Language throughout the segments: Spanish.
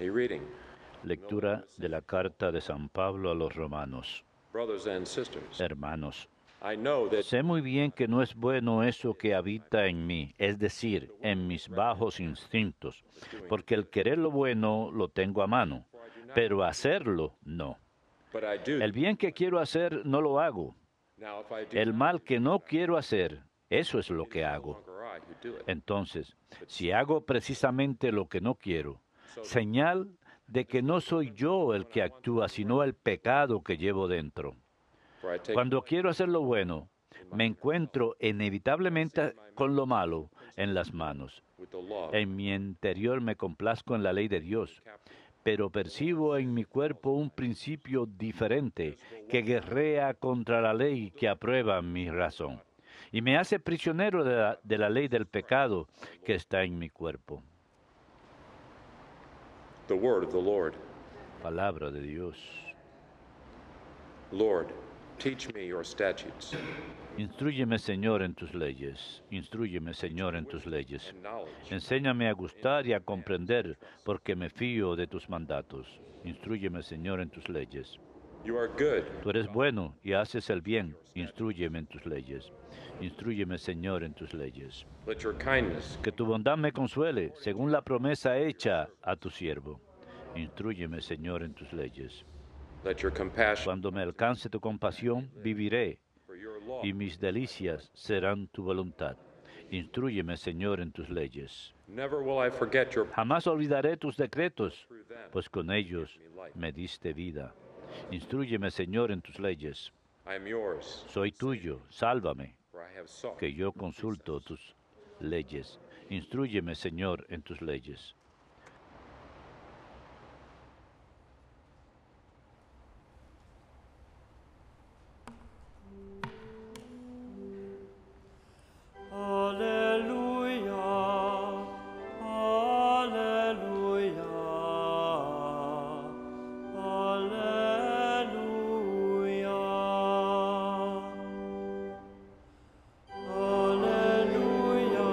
A reading. Lectura de la carta de San Pablo a los Romanos. Brothers and sisters, Hermanos, I know that sé muy bien que no es bueno eso que habita en mí, es decir, en mis bajos instintos, porque el querer lo bueno lo tengo a mano, pero hacerlo no. but I do. El bien que quiero hacer no lo hago. Now if I do El not, mal que no quiero hacer, eso es lo it que is no hago. longer I who do it. Entonces, si hago precisamente lo que no quiero, señal de que no soy yo el que actúa, sino el pecado que llevo dentro. For I take Cuando quiero hacer lo bueno, me encuentro inevitablemente con lo malo en las manos. with the law. En mi interior me complazco en la ley de Dios, pero percibo en mi cuerpo un principio diferente que guerrea contra la ley que aprueba mi razón y me hace prisionero de la ley del pecado que está en mi cuerpo. The word of the Lord. Palabra de Dios. Lord, teach me your statutes Instrúyeme, Señor, en tus leyes. Instrúyeme, Señor, en tus leyes. and knowledge. Enséñame a gustar y a comprender, porque me fío de tus mandatos. Instrúyeme, Señor, en tus leyes. You are good. Tú eres bueno y haces el bien. Instrúyeme en tus leyes. Instrúyeme, Señor, en tus leyes. Let your kindness Que tu bondad me consuele, según la promesa hecha a tu siervo. Instrúyeme, Señor, en tus leyes. let your compassion Cuando me alcance tu compasión, viviré, for your law. y mis delicias serán tu voluntad. Instrúyeme, Señor, en tus leyes. Never will I forget your Jamás olvidaré tus decretos, through them. pues con ellos me diste vida. Instrúyeme, Señor, en tus leyes. I am yours, Soy tuyo, sálvame, for I have sought. que yo consulto tus leyes. Instrúyeme, Señor, en tus leyes. Alleluia, alleluia, alleluia. Alleluia,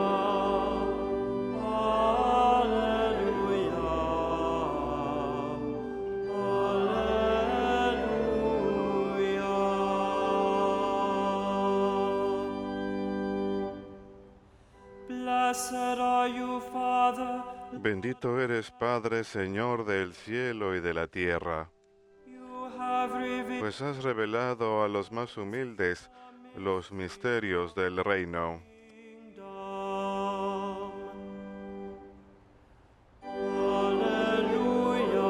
alleluia. Blessed are you, Father. Bendito eres, Padre, Señor del cielo y de la tierra, You have revealed pues has revelado a los más humildes los misterios del reino. kingdom. Alleluia,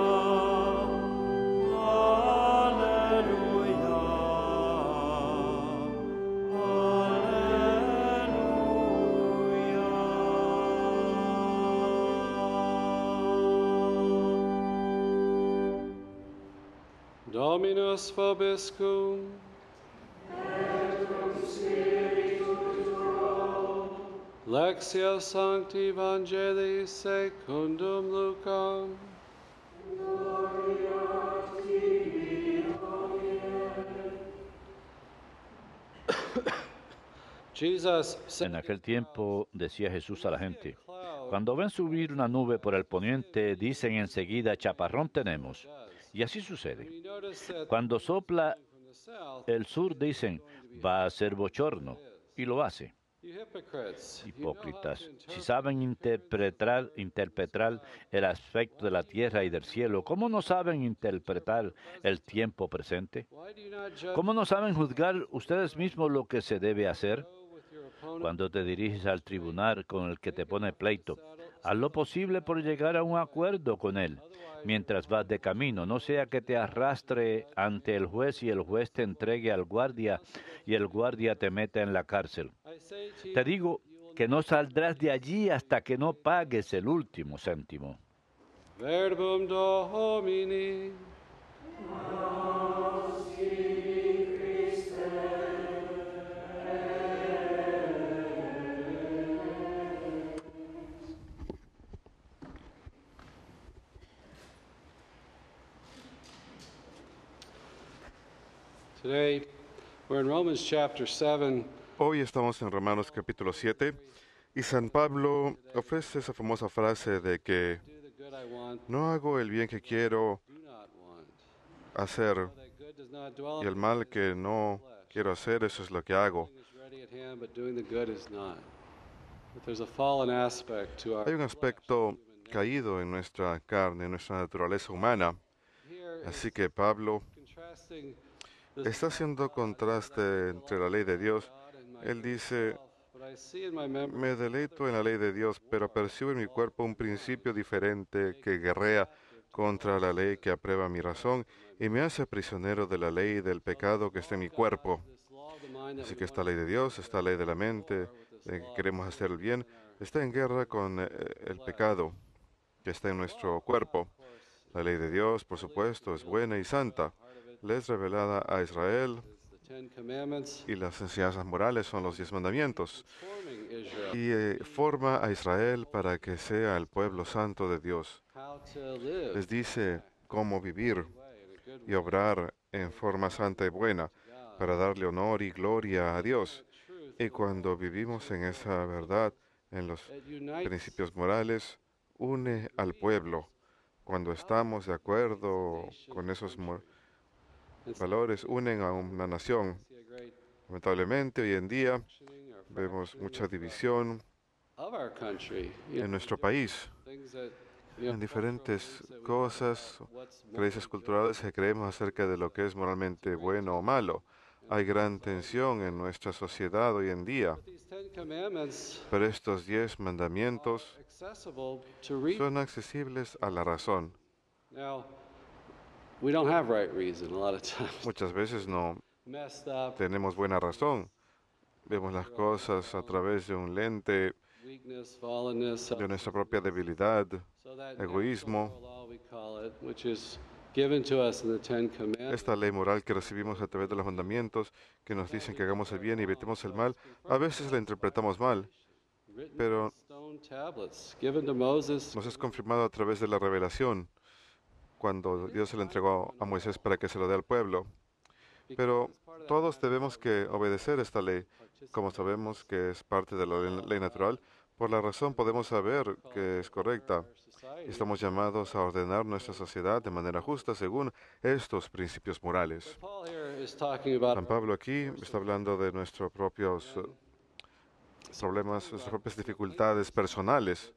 alleluia, alleluia. Dominus vobiscum. Lectio Sancti Evangelii secundum Lucam. Jesus said, En aquel tiempo decía Jesús a la gente, cuando ven subir una nube por el poniente, dicen enseguida, chaparrón tenemos. Y así sucede. we notice that Cuando sopla from the south, el sur, dicen, va a ser bochorno. Y lo hace. you hypocrites, Hipócritas, si saben interpretar el aspecto de la tierra y del cielo, ¿cómo no saben interpretar el tiempo presente? why do you not judge ¿Cómo no saben juzgar ustedes mismos lo que se debe hacer? with your opponent? Cuando te diriges al tribunal con el que te pone pleito, haz lo posible por llegar a un acuerdo con él mientras vas de camino, no sea que te arrastre ante el juez y el juez te entregue al guardia y el guardia te meta en la cárcel. I say to Te you, digo que no saldrás de allí hasta que no pagues el último céntimo. Verbum Domini. Today, we're in Romans chapter 7. Hoy estamos en Romanos capítulo 7 y San Pablo ofrece esa famosa frase de que Do the good I want want, No hago el bien que quiero do not want. hacer Know that good does not dwell y el in mal me, que no quiero hacer, eso es lo que hago. everything is ready at hand, but doing the good is not. But there's a fallen aspect to our Hay un flesh, aspecto human nature. caído en nuestra carne, en nuestra naturaleza humana. Here Así is que Pablo contrasting this está law of haciendo God. He says, "I contraste make entre la delight ley in the de law of Dios. God in my Él very dice, self, but I see in my members me another deleito en la ley de division Dios, at pero war percibo en mi against the law cuerpo of un my mind, principio diferente que making me guerrea captive to the contra la ley lust que aprueba mi thereof razón in my y me members." hace prisionero de la ley y del So this pecado que está law en mi of God, cuerpo. this law of the mind that Así we que want esta to ley de do Dios, good, esta ley de is la at mente, war with this de que law of queremos hacer sin el bien, in our está en guerra con el pecado que está en nuestro cuerpo. La ley de Dios, por supuesto, es buena y santa. Le es revelada a Israel y las enseñanzas morales son los 10 mandamientos. Y forma a Israel para que sea el pueblo santo de Dios. Les dice cómo vivir y obrar en forma santa y buena para darle honor y gloria a Dios. Y cuando vivimos en esa verdad, en los principios morales, une al pueblo. Cuando estamos de acuerdo con esos valores, unen a una nación. Lamentablemente, hoy en día vemos mucha división en nuestro país, en diferentes cosas, creencias culturales que creemos acerca de lo que es moralmente bueno o malo. Hay gran tensión en nuestra sociedad hoy en día, pero estos 10 mandamientos son accesibles a la razón. Now, we don't have right reason a lot of times. Muchas veces no Messed up, tenemos buena razón. Vemos las cosas a través de un lente weakness, fallenness, de nuestra propia debilidad, so that egoísmo. natural law we call it, which is given to us in the Ten Commandments. Esta ley moral que recibimos a través de los mandamientos que nos dicen que hagamos el bien y evitemos el mal, a veces la interpretamos mal, Written pero on stone tablets, given to Moses, nos es confirmado a través de la revelación cuando Dios se lo entregó a Moisés para que se lo dé al pueblo. Pero todos debemos que obedecer esta ley, como sabemos que es parte de la ley natural. Por la razón podemos saber que es correcta. Y estamos llamados a ordenar nuestra sociedad de manera justa según estos principios morales. Paul here is talking about San Pablo aquí está hablando de nuestros propios problemas, nuestras propias dificultades personales.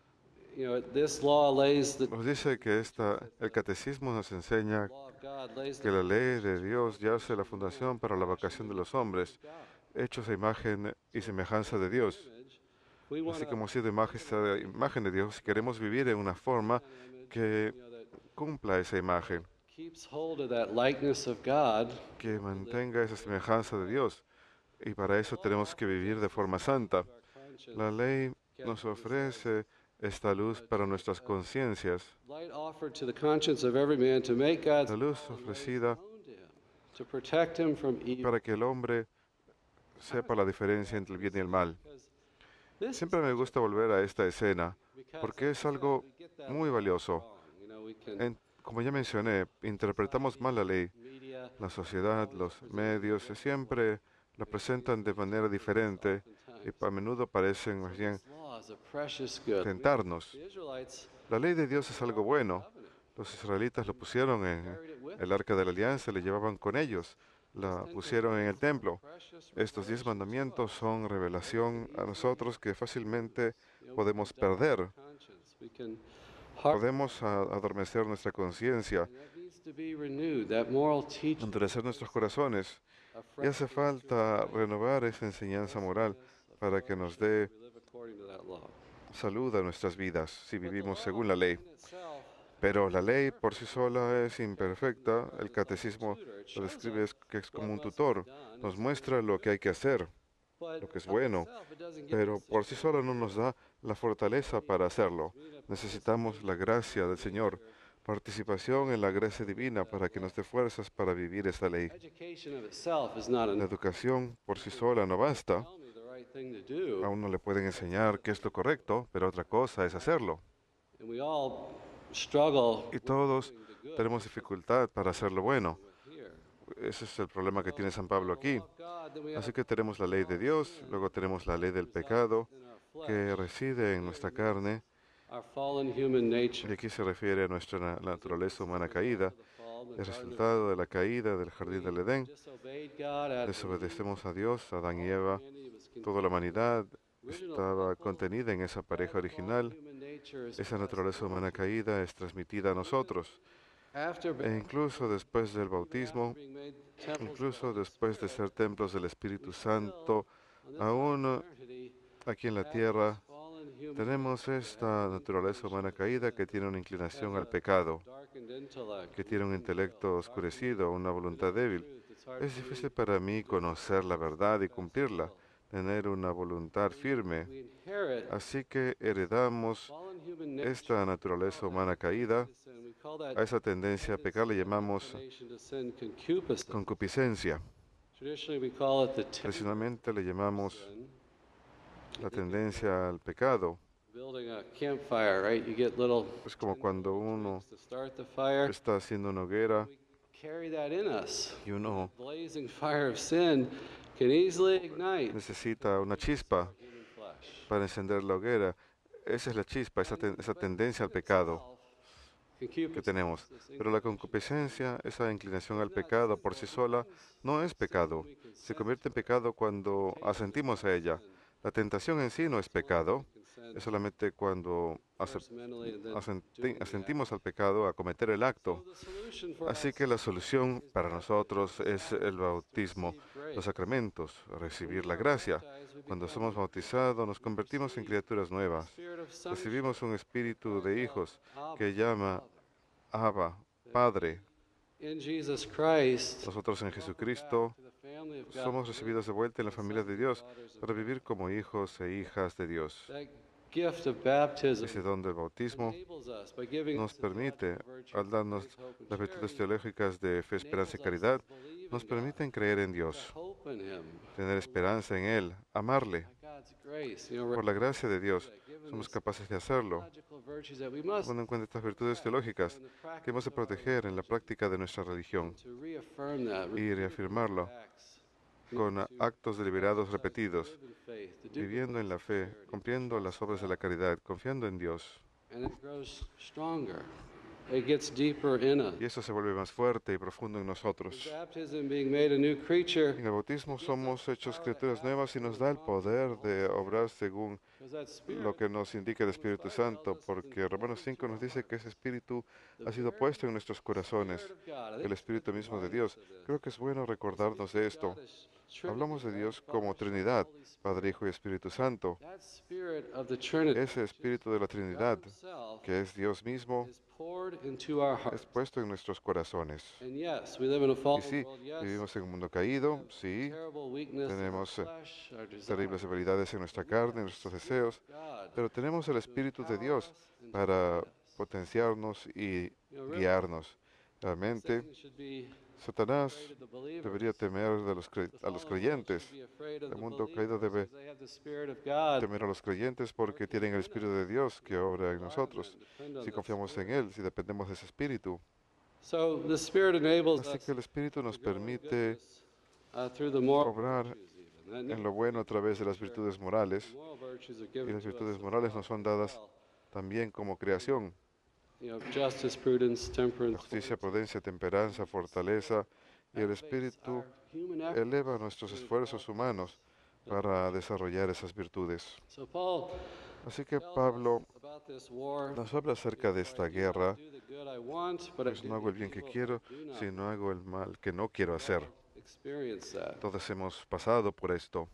This law lays the Nos dice que el catecismo nos enseña law of God lays que the la ley de Dios ya hace la fundación para la vocación de los hombres, hechos a imagen y semejanza de Dios. we want Así to como sido imagen de Dios, si queremos vivir en una forma que cumpla esa imagen, keeps hold of that likeness of God. que mantenga esa semejanza de Dios. Y para eso tenemos que vivir de forma santa. La ley nos ofrece esta luz para nuestras conciencias, Light offered to the conscience of every man to make God's la luz will and ways ofrecida known to him, to protect him from evil. para que el hombre sepa la diferencia entre el bien y el mal. This is Siempre me gusta volver a esta escena porque es algo muy valioso. Como ya mencioné, interpretamos mal la ley. media, La sociedad, los medios siempre la presentan de manera diferente y a menudo parecen más bien law is a precious good. tentarnos. The Israelites La ley de Dios es algo bueno. Los israelitas lo pusieron en el arca de la alianza, le llevaban con ellos, la pusieron en el templo. Estos 10 mandamientos son revelación a nosotros que fácilmente podemos perder. conscience. We can harden. Podemos adormecer nuestra conciencia, That needs to be renewed. That moral teaching. endurecer nuestros corazones. a Y hace falta renovar esa enseñanza moral para que nos dé we live according to that law. salud a nuestras vidas si vivimos según la ley. In itself, Pero la ley por sí sola es imperfecta. El catecismo lo describe que es como un tutor. Nos muestra lo que hay que hacer, but lo que es of bueno, itself, it doesn't give pero us por sí sola no nos da la fortaleza para hacerlo. Necesitamos la gracia del Señor, participación en la gracia divina para que nos dé fuerzas para vivir esta ley. education of itself is not La enough. educación por sí sola no basta. Tell me the right thing to do. A uno le pueden enseñar qué es lo correcto, pero otra cosa es hacerlo. And we all struggle Y todos tenemos dificultad para hacer lo bueno. here. Ese es el problema que tiene San Pablo aquí. God, then we have Así que tenemos la ley de Dios, luego tenemos la ley del pecado que reside en nuestra carne Our fallen human Y nature. aquí se refiere a nuestra naturaleza humana caída, el resultado de la caída del jardín del Edén. Disobeyed God after Desobedecemos a Dios, Adán y Eva. Toda la humanidad estaba contenida en esa pareja original. Esa naturaleza humana caída es transmitida a nosotros. E incluso después del bautismo, incluso después de ser templos del Espíritu Santo, aún aquí en la tierra tenemos esta naturaleza humana caída que tiene una inclinación al pecado, que tiene un intelecto oscurecido, una voluntad débil. Es difícil para mí conocer la verdad y cumplirla, tener una voluntad firme. Así que heredamos esta naturaleza humana caída. A esa tendencia a pecar le llamamos concupiscencia. Tradicionalmente le llamamos la tendencia al pecado. Es como cuando uno está haciendo una hoguera y uno necesita una chispa para encender la hoguera. Esa es la chispa, esa tendencia al pecado que tenemos. Pero la concupiscencia, esa inclinación al pecado por sí sola, no es pecado. Se convierte en pecado cuando asentimos a ella. La tentación en sí no es pecado, es solamente cuando asentimos al pecado a cometer el acto. Así que la solución para nosotros es el bautismo, los sacramentos, recibir la gracia. Cuando somos bautizados nos convertimos en criaturas nuevas. Recibimos un espíritu de hijos que llama Abba, Padre. Nosotros en Jesucristo somos recibidos de vuelta en la familia de Dios para vivir como hijos e hijas de Dios. Ese don del bautismo nos permite, al darnos las virtudes teológicas de fe, esperanza y caridad, nos permiten creer en Dios, tener esperanza en Él, amarle. Por la gracia de Dios, somos capaces de hacerlo, tomando en cuenta estas virtudes teológicas que hemos de proteger en la práctica de nuestra religión y reafirmarlo con actos deliberados repetidos, viviendo en la fe, cumpliendo las obras de la caridad, confiando en Dios. Y eso se vuelve más fuerte y profundo en nosotros. En el bautismo somos hechos criaturas nuevas y nos da el poder de obrar según lo que nos indica el Espíritu Santo, porque Romanos 5 nos dice que ese Espíritu ha sido puesto en nuestros corazones, el Espíritu mismo de Dios. Creo que es bueno recordarnos de esto. Hablamos de Dios como Trinidad, Padre, Hijo y Espíritu Santo. Ese Espíritu de la Trinidad, que es Dios mismo, es puesto en nuestros corazones. Y sí, vivimos en un mundo caído, sí, tenemos terribles debilidades en nuestra carne, en nuestros deseos, pero tenemos el Espíritu de Dios para potenciarnos y guiarnos. Realmente, Satanás debería temer a los creyentes. El mundo caído debe temer a los creyentes porque tienen el Espíritu de Dios que obra en nosotros. Si confiamos en Él, si dependemos de ese Espíritu. Así que el Espíritu nos permite obrar en lo bueno a través de las virtudes morales. Y las virtudes morales nos son dadas también como creación. La justicia, prudencia, temperanza, fortaleza, y el Espíritu eleva nuestros esfuerzos humanos para desarrollar esas virtudes. Así que Pablo nos habla acerca de esta guerra, pues no hago el bien que quiero, sino hago el mal que no quiero hacer. Todos hemos pasado por esto.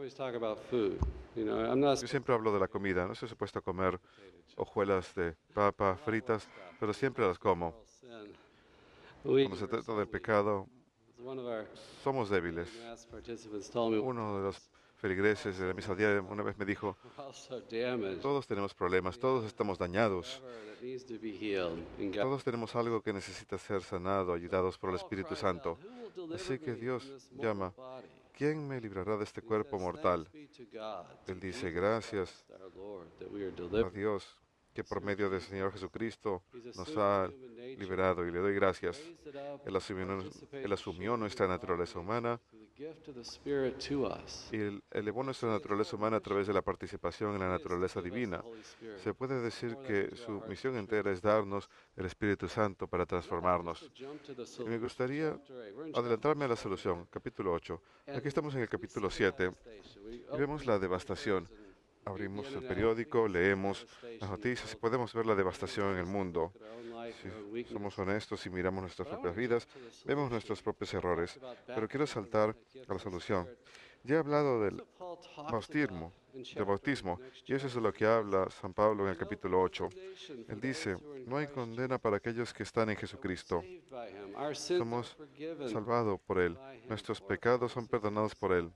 Yo siempre hablo de la comida, no estoy supuesto a comer hojuelas de papa fritas, pero siempre las como. Cuando se trata del pecado, somos débiles. Uno de los feligreses de la misa diaria una vez me dijo, todos tenemos problemas, todos estamos dañados, todos tenemos algo que necesita ser sanado, ayudados por el Espíritu Santo. Así que Dios llama, ¿quién me librará de este cuerpo mortal? Él dice, gracias a Dios que por medio del Señor Jesucristo nos ha liberado, y le doy gracias. Él asumió nuestra naturaleza humana gift of the Spirit to us. y elevó nuestra naturaleza humana a través de la participación en la naturaleza divina. Se puede decir que su misión entera es darnos el Espíritu Santo para transformarnos. Y me gustaría adelantarme a la solución, capítulo 8. Aquí estamos en el capítulo 7 y vemos la devastación. Abrimos el periódico, leemos las noticias y podemos ver la devastación en el mundo. Si somos honestos y miramos nuestras propias vidas, vemos nuestros propios errores. Pero quiero saltar a la solución. Ya he hablado del bautismo, y eso es de lo que habla San Pablo en el capítulo 8. Él dice, no hay condena para aquellos que están en Jesucristo. Somos salvados por Él. Nuestros pecados son perdonados por Él.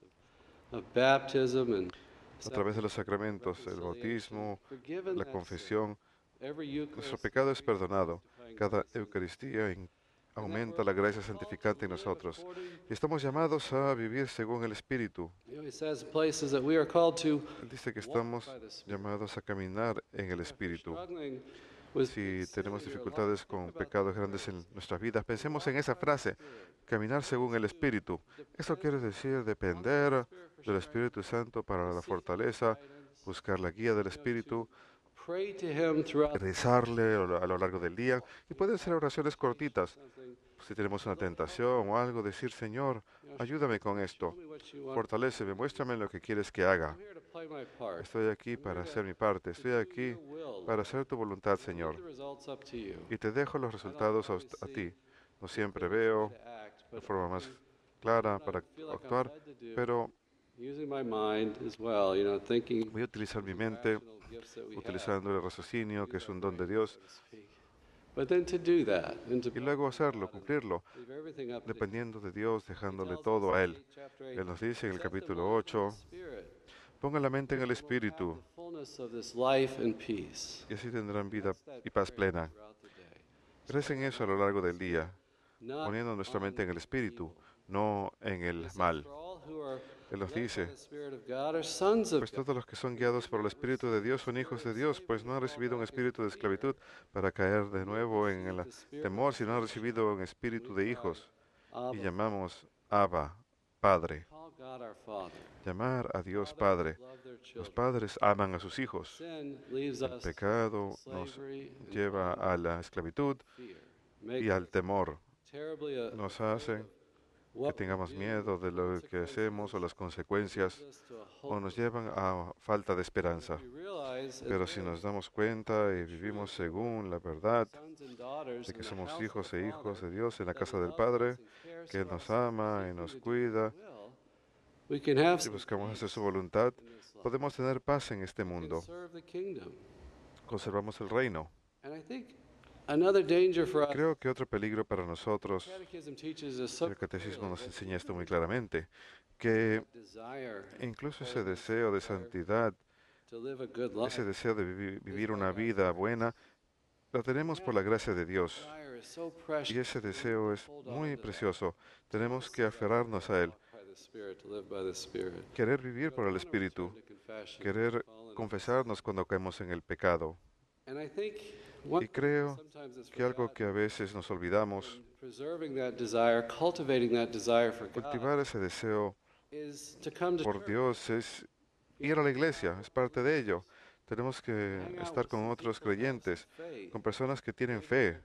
A través de los sacramentos, el bautismo, la confesión, nuestro pecado es perdonado. Cada Eucaristía aumenta la gracia santificante en nosotros. Y estamos llamados a vivir según el Espíritu. Él dice que estamos llamados a caminar en el Espíritu. Si tenemos dificultades con pecados grandes en nuestras vidas, pensemos en esa frase, caminar según el Espíritu. Eso quiere decir depender del Espíritu Santo para la fortaleza, buscar la guía del Espíritu, rezarle a lo largo del día, y pueden ser oraciones cortitas. Si tenemos una tentación o algo, decir, Señor, ayúdame con esto, fortaléceme, muéstrame lo que quieres que haga. Estoy aquí para hacer mi parte, estoy aquí para hacer tu voluntad, Señor. Y te dejo los resultados a ti. No siempre veo de forma más clara para actuar, pero voy a utilizar mi mente, utilizando el raciocinio, que es un don de Dios, y luego hacerlo, cumplirlo, dependiendo de Dios, dejándole todo a Él. Él nos dice en el capítulo 8, pongan la mente en el Espíritu, y así tendrán vida y paz plena. Recen eso a lo largo del día, poniendo nuestra mente en el Espíritu, no en el mal. Él nos dice, pues todos los que son guiados por el Espíritu de Dios son hijos de Dios, pues no han recibido un espíritu de esclavitud para caer de nuevo en el temor, sino han recibido un espíritu de hijos. Y llamamos Abba, Padre. Llamar a Dios Padre. Los padres aman a sus hijos. El pecado nos lleva a la esclavitud y al temor. Nos hace que tengamos miedo de lo que hacemos o las consecuencias, o nos llevan a falta de esperanza. Pero si nos damos cuenta y vivimos según la verdad de que somos hijos e hijos de Dios en la casa del Padre, que Él nos ama y nos cuida, si buscamos hacer su voluntad, podemos tener paz en este mundo. Conservamos el reino. Creo que otro peligro para nosotros, el catecismo nos enseña esto muy claramente, que incluso ese deseo de santidad, ese deseo de vivir una vida buena, lo tenemos por la gracia de Dios. Y ese deseo es muy precioso. Tenemos que aferrarnos a Él. Querer vivir por el Espíritu. Querer confesarnos cuando caemos en el pecado. Y creo que algo que a veces nos olvidamos, cultivar ese deseo por Dios, es ir a la iglesia, es parte de ello. Tenemos que estar con otros creyentes, con personas que tienen fe.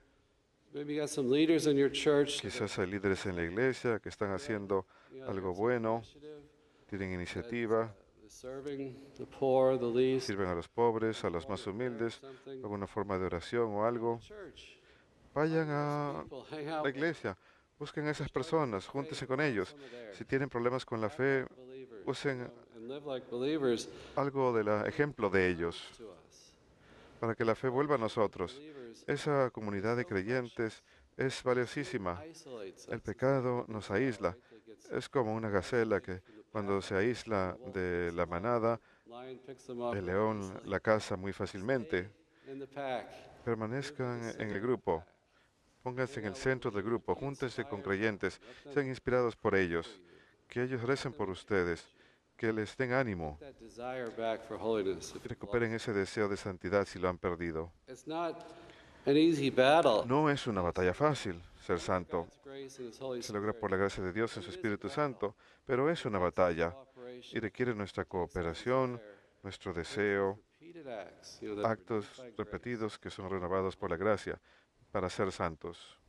Quizás hay líderes en la iglesia que están haciendo algo bueno, tienen iniciativa, sirven a los pobres, a los más humildes, alguna forma de oración o algo. Vayan a la iglesia, busquen a esas personas, júntense con ellos. Si tienen problemas con la fe, usen algo del ejemplo de ellos para que la fe vuelva a nosotros. Esa comunidad de creyentes es valiosísima. El pecado nos aísla. Es como una gacela que cuando se aísla de la manada, el león la caza muy fácilmente. Permanezcan en el grupo. Pónganse en el centro del grupo. Júntense con creyentes. Sean inspirados por ellos. Que ellos recen por ustedes. Que les den ánimo. Recuperen ese deseo de santidad si lo han perdido. an easy battle. No es una batalla fácil ser santo. God's grace and His Holy Se logra Spirit. por la gracia de Dios en su Espíritu Santo, pero es una batalla y requiere nuestra cooperación, nuestro deseo, Repeated acts, that are actos by grace. repetidos que son renovados por la gracia para ser santos.